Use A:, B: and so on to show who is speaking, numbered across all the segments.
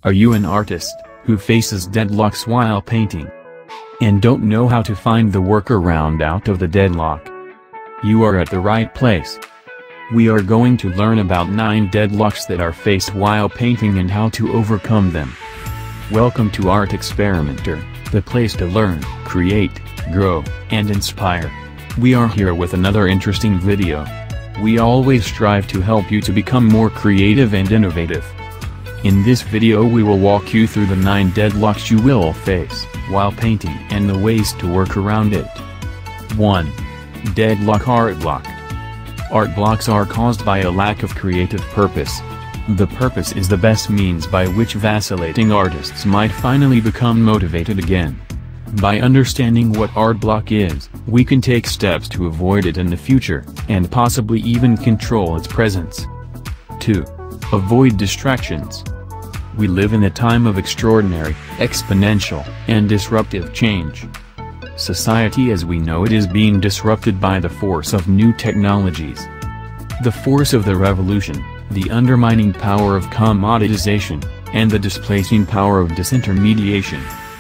A: Are you an artist who faces deadlocks while painting and don't know how to find the workaround out of the deadlock? You are at the right place. We are going to learn about 9 deadlocks that are faced while painting and how to overcome them. Welcome to Art Experimenter, the place to learn, create, grow, and inspire. We are here with another interesting video. We always strive to help you to become more creative and innovative. In this video we will walk you through the 9 deadlocks you will face while painting and the ways to work around it. 1. Deadlock art block. Art blocks are caused by a lack of creative purpose. The purpose is the best means by which vacillating artists might finally become motivated again. By understanding what art block is, we can take steps to avoid it in the future, and possibly even control its presence. 2. Avoid distractions. We live in a time of extraordinary, exponential, and disruptive change. Society as we know it is being disrupted by the force of new technologies. The force of the revolution, the undermining power of commoditization, and the displacing power of disintermediation.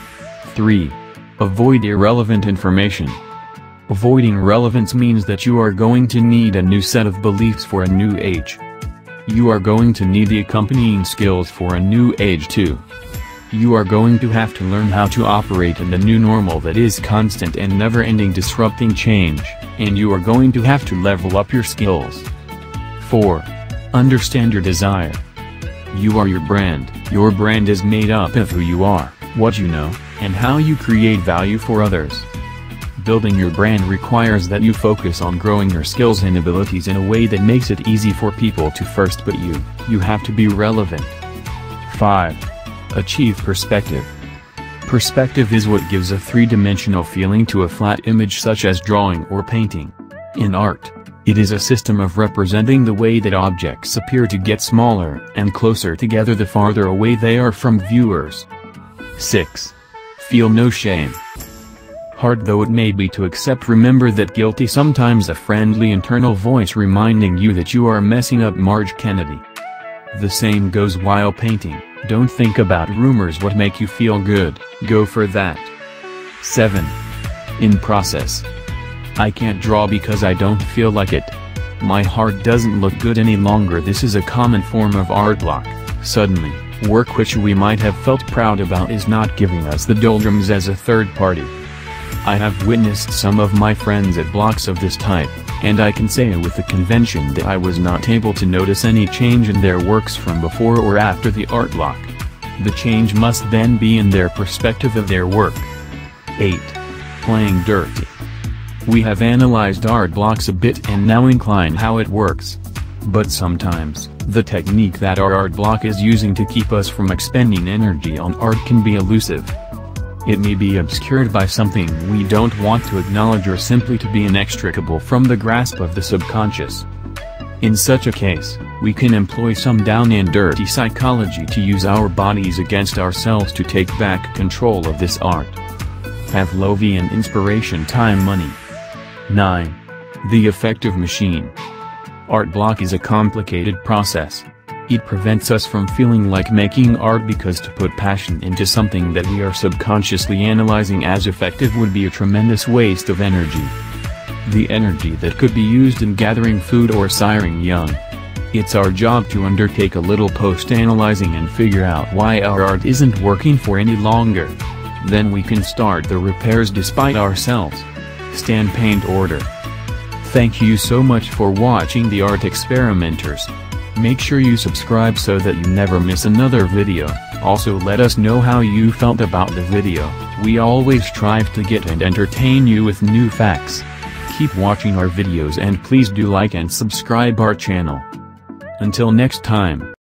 A: 3. Avoid irrelevant information. Avoiding relevance means that you are going to need a new set of beliefs for a new age. You are going to need the accompanying skills for a new age too. You are going to have to learn how to operate in the new normal that is constant and never-ending disrupting change, and you are going to have to level up your skills. 4. Understand your desire. You are your brand. Your brand is made up of who you are, what you know, and how you create value for others. Building your brand requires that you focus on growing your skills and abilities in a way that makes it easy for people to first put you. You have to be relevant. 5. Achieve perspective. Perspective is what gives a three-dimensional feeling to a flat image such as drawing or painting. In art, it is a system of representing the way that objects appear to get smaller and closer together the farther away they are from viewers. 6. Feel no shame. Hard though it may be to accept, remember that guilty sometimes a friendly internal voice reminding you that you are messing up. Marge Kennedy. The same goes while painting. Don't think about rumors. What make you feel good, go for that. 7. In process. I can't draw because I don't feel like it. My heart doesn't look good any longer. This is a common form of art block. Suddenly, work which we might have felt proud about is not giving us the doldrums as a third party. I have witnessed some of my friends at blocks of this type, and I can say with the convention that I was not able to notice any change in their works from before or after the art block. The change must then be in their perspective of their work. 8. Playing dirty. We have analyzed art blocks a bit and now incline how it works. But sometimes, the technique that our art block is using to keep us from expending energy on art can be elusive. It may be obscured by something we don't want to acknowledge or simply to be inextricable from the grasp of the subconscious. In such a case, we can employ some down and dirty psychology to use our bodies against ourselves to take back control of this art. Pavlovian inspiration. Time, money. 9. The effective machine. Art block is a complicated process. It prevents us from feeling like making art because to put passion into something that we are subconsciously analyzing as effective would be a tremendous waste of energy. The energy that could be used in gathering food or siring young. It's our job to undertake a little post-analyzing and figure out why our art isn't working for any longer. Then we can start the repairs despite ourselves. Stand paint order. Thank you so much for watching the Art Experimenters. Make sure you subscribe so that you never miss another video. Also let us know how you felt about the video. We always strive to get and entertain you with new facts. Keep watching our videos and please do like and subscribe our channel. Until next time.